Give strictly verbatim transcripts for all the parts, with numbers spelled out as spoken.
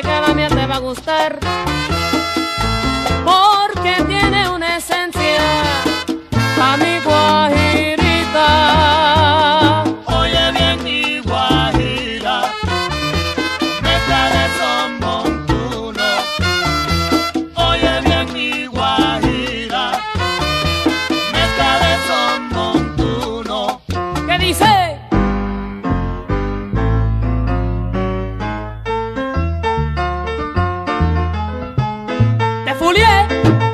sé que la miel te va a gustar, porque tiene una esencia a mi guajirita. Oye bien mi guajira, mezcla de son montuno. Oye bien mi guajira, mezcla de son montuno. ¿Qué dice? ¡Te fulié!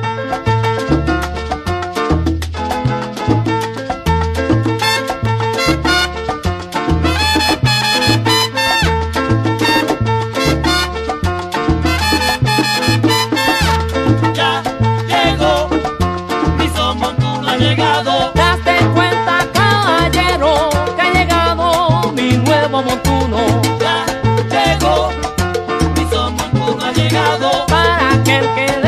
Ya llegó, mi son montuno ha llegado. Date cuenta, caballero, que ha llegado mi nuevo montuno. Ya llegó, mi son montuno ha llegado. Para aquel que